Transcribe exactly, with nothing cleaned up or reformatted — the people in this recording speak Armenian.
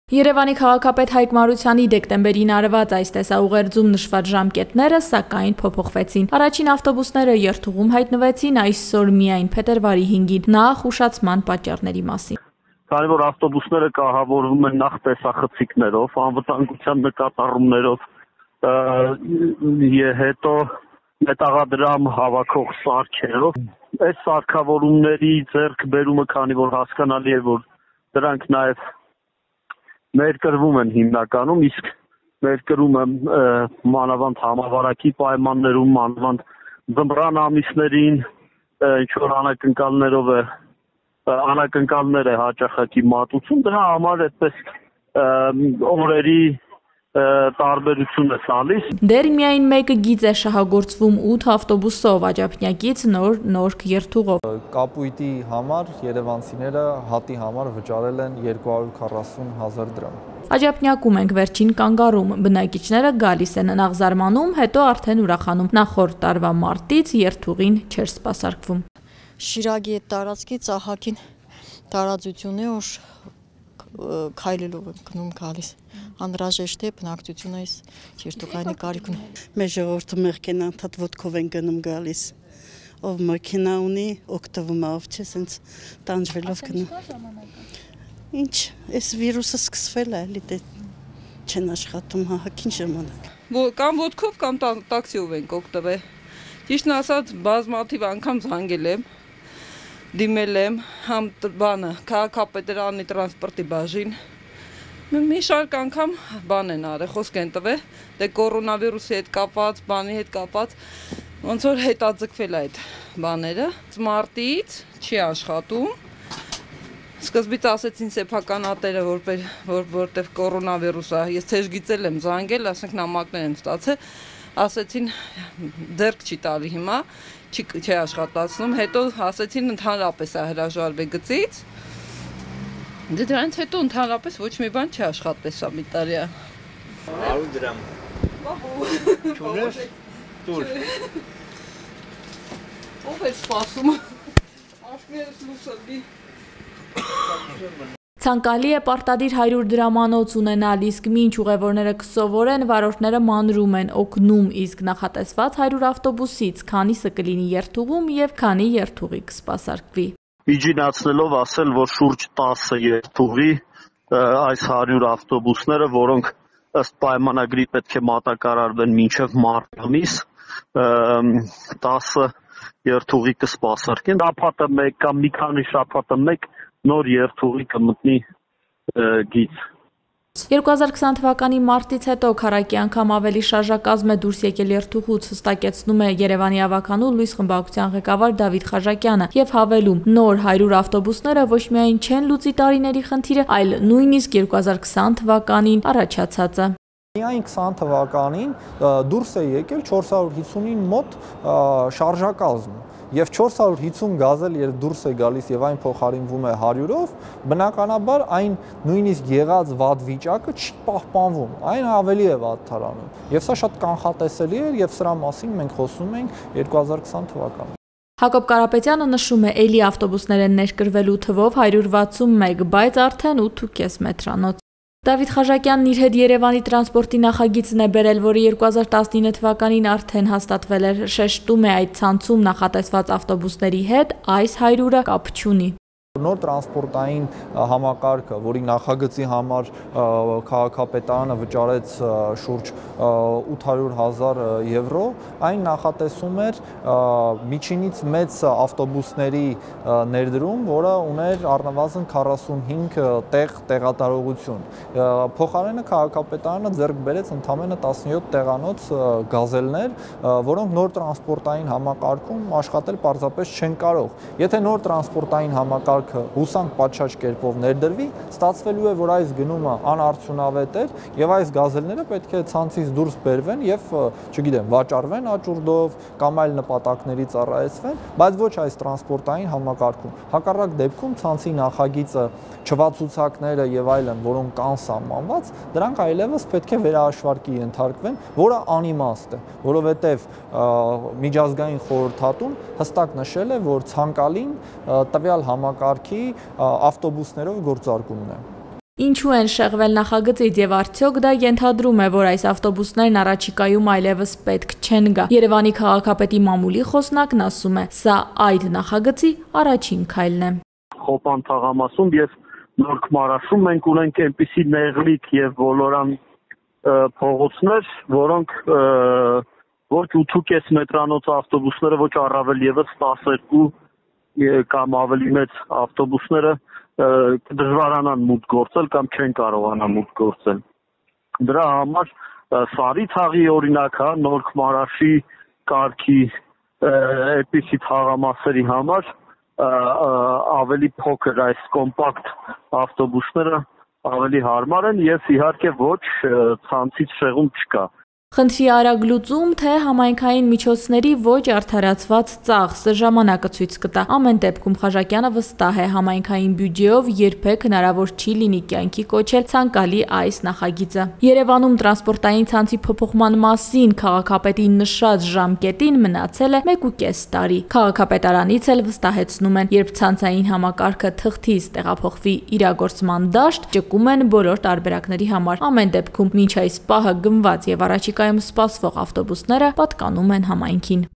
Երևանի քաղաքապետ Հայկ Մարությանի դեկտեմբերին արված այս տեսաուղերձում նշված ժամկետները սակայն փոփոխվեցին։ Առաջին ավտոբուսները երթուղում հայտնվեցին այսօր միայն փետրվարի հինգին, նախ ուշացման պատճառների մասին։ Քանի որ ավտոբուսները կահավորվում են նախ տեսախցիկներով, անվտանգության նկատառումներով, հետո մետաղադրամ հավաքող սարքերով, այս սարքավորումների ձեռքբերումը, քանի որ հասկանալի է, որ դրանք նաև ներկրվում են հիմնականում, իսկ ներկրումը մանավանդ համավարակի պայմաններում, մանավանդ ձմռան ամիսներին, ինչ որ անակնկալներով է, անակնկալներ է հաճախակի մատուցում, դրա համար այդպես օրերի տարբերություն է տալիս։ Դեռ միայն մեկը գիծ է շահագործվում ութ ավտոբուսով Աջափնյակից նոր Նորք երթուղով։ Կապույտի համար երևանցիները հատի համար վճարել են երկու հարյուր քառասուն հազար դրամ։ Աջափնյակում ենք վերջին կանգառում, բնակիչները գալիս են նախ զարմանում, հետո արդեն ուրախանում։ Նախորդ տարվա մարտից երթուղին չէր սպասարկվում։ Շիրակի այդ տարածքից ահագին տարածություն է, որ քայլելով եմ գնում գալիս։ Անհրաժեշտ է բնակչությունը այս երթուղայինի կարիք ունի։ Մեր ժողովուրդը մեղքեն անդադ ոտքով են գնում գալիս։ Ով մեքենա ունի, օգտվում է, ով չէ, սենց տանջվելով գնում։ Ինչ, այս վիրուսը սկսվել է, էլի դե չեն աշխատում հահակին ժամանակ։ Կամ ոտքով, կամ տաքսիով ենք օգտվել։ Ճիշտն ասած, բազմաթիվ անգամ զանգել եմ, դիմել եմ, համ բանը, քաղաքապետարանի տրանսպորտի բաժին։ Մի շարք անգամ բան են արել, խոսք են տվել, դե կորոնավիրուսի հետ կապված, բանի հետ կապված, ոնց որ հետաձգվել է այդ բաները։ Մարտից չի աշխատում։ Սկզբից ասեցին սեփականատերը, որ որտեվ կորոնավիրուս է, ես թեժ գիտել եմ զանգել, ասենք նամակներ եմ ստացել, ասեցին ձեռք չի տալի հիմա, չի աշխատացնում, հետո ասեցին ընդհանրապես է հրաժարվել գծից։ Դե դրանից հետո ընդհանրապես ոչ մի բան չի աշխատել սա մի տարի է։ հարյուր դրամ։ Չունես։ Տուր։ Ով է սպասում։ Աշկերս լուսալի։ Ցանկալի է պարտադիր հարյուր դրամանոց ունենալ, իսկ մինչ ուղևորները կսովորեն, վարորդները մանրում են, օգնում, իսկ նախատեսված հարյուր ավտոբուսից քանիսը կլինի երթուղում եւ քանի երթուղի կսպասարկվի։ Միջինացնելով ասել, որ շուրջ տասը երթուղի այս հարյուր ավտոբուսները, որոնք ըստ պայմանագրի պետք է մատակարարվեն մինչև մարտ ամիս, տասը երթուղի կսպասարկեն, շաբաթը մեկ կամ մի քանի շաբաթը մեկ նոր երթուղի կմտնի գիծ։ երկու հազար քսան թվականի մարտից հետո քառակի անգամ ավելի շարժակազմ է դուրս եկել երթուղուց, հստակեցնում է Երևանի ավականու լույս խմբակցության ղեկավար Դավիթ Խաչակյանը եւ հավելում, նոր հարյուր ավտոբուսները ոչ միայն չեն լուծի տարիների խնդիրը, այլ նույնիսկ երկու հազար քսան թվականին առաջացածը։ Միայն քսան թվականին դուրս է եկել չորս հարյուր հիսունին մոտ շարժակազմ եւ չորս հարյուր հիսուն գազել երբ դուրս է գալիս եւ այն փոխարինվում է հարյուրով, բնականաբար այն նույնիսկ եղած վատ վիճակը չի պահպանվում, այն ավելի է վատթարանում։ Եվ սա շատ կանխատեսելի էր եւ սրա մասին մենք խոսում ենք երկու հազար քսան թվականին։ Հակոբ Կարապետյանը նշում է, էլի ավտոբուսներ են ներկրվելու թվով հարյուր վաթսուն մեկ, բայց արդեն ութ ու կես մետրանոց։ Դավիթ Խաչակյանն իր հետ Երևանի տրանսպորտի նախագիծն է բերել, որը երկու հազար տասնինը թվականին արդեն հաստատվել էր, շեշտում է այդ ցանցում նախատեսված ավտոբուսների հետ այս հարյուրը կապ չունի։ Նոր տրանսպորտային համակարգը, որի նախագծի համար քաղաքապետարանը վճարեց շուրջ ութ հարյուր հազար եվրո, այն նախատեսում էր միջինից մեծ ավտոբուսների ներդրում, որը ուներ առնվազն քառասունհինգ տեղ տեղատարողություն։ Փոխարենը քաղաքապետարանը ձեռք բերեց ընդամենը տասնյոթ տեղանոց գազելներ, որոնք նոր տրանսպորտային համակարգում աշխատել պարզապես չեն կարող։ Եթե նոր տրանսպորտային համակարգ հուսանք պատշաճ կերպով ներդրվի, ստացվելու է, որ այս գնումը անարդյունավետ էր եւ այս գազելները պետք է ցանցից դուրս բերվեն եւ, չգիտեմ, վաճառվեն աճուրդով կամ այլ նպատակների ծառայեցվեն, բայց ոչ այս տրանսպորտային համակարգում։ Հակառակ դեպքում ցանցի նախագիծը, չվացուցակները եւ այլն, որոնք կան սահմանված, դրանք այլևս պետք է վերահաշվարկի ենթարկվեն, որը անիմաստ է, որովհետեւ միջազգային խորհրդատուն հստակ նշել է, որ ցանկալին տվյալ համակարգի ավտոբուսներով գործարկումն է։ Ինչու են շեղվել նախագծից եւ արդյոք դա ենթադրում է, որ այս ավտոբուսներն առաջիկայում այլևս պետք չեն գա։ Երևանի քաղաքապետի մամուլի խոսնակն ասում է, սա այդ նախագծի առաջին քայլն է։ Խոպան թաղամասում եւ Նոր Քմարաշում մենք ունենք այնպիսի նեղլիկ եւ ոլորան փողոցներ, որոնք ոչ ութ ու կես մետրանոց ավտոբուսները, ոչ առավել եւս տասներկու կամ ավելի մեծ ավտոբուսները դժվարանան մուտք գործել կամ չեն կարողանա մուտք գործել։ Դրա համար Սարի թաղի օրինակ, հա, Նոր Քմարաշի կարգի այդպիսի թաղամասերի համար ավելի փոքր այս կոմպակտ ավտոբուսները ավելի հարմար են եւ իհարկե ոչ ցանցից շեղում չկա։ Խնդրի արագ լուծում, թե համայնքային միջոցների ոչ արդարացված ծախսը ժամանակը ցույց կտա։ Ամեն դեպքում Խաչակյանը վստահ է, համայնքային բյուջեով երբեք հնարավոր չի լինի կյանքի կոչել ցանկալի այս նախագիծը։ Երևանում տրանսպորտային ցանցի փոփոխման մասին քաղաքապետի նշած ժամկետին մնացել է մեկ ու կես տարի։ Քաղաքապետարանից էլ վստահեցնում են, երբ ցանցային համակարգը թղթից տեղափոխվի իրագործման դաշտ, ճկում են բոլոր տարբերակների համար։ Ամեն դեպքում մինչ այս պահը գնված եւ առաջիկայում սպասվող ավտոբուսները պատկանում են համայնքին։